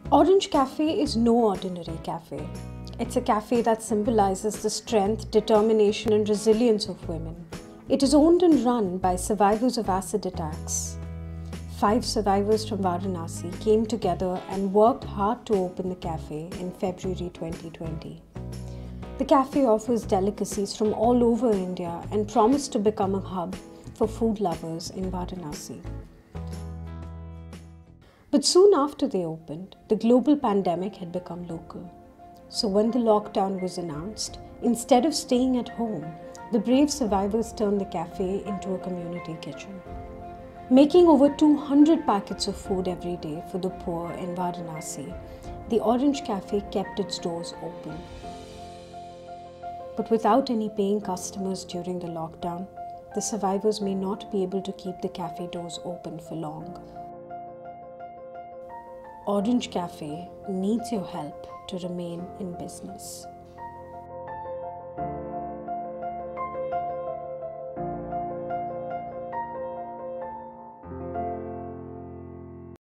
Orange Cafe is no ordinary cafe. It's a cafe that symbolizes the strength, determination, and resilience of women. It is owned and run by survivors of acid attacks. 5 survivors from Varanasi came together and worked hard to open the cafe in February 2020. The cafe offers delicacies from all over India and promised to become a hub for food lovers in Varanasi. But soon after they opened, the global pandemic had become local. So when the lockdown was announced, instead of staying at home, the brave survivors turned the cafe into a community kitchen. Making over 200 packets of food every day for the poor in Varanasi, the Orange Cafe kept its doors open. But without any paying customers during the lockdown, the survivors may not be able to keep the cafe doors open for long. Orange Cafe needs your help to remain in business.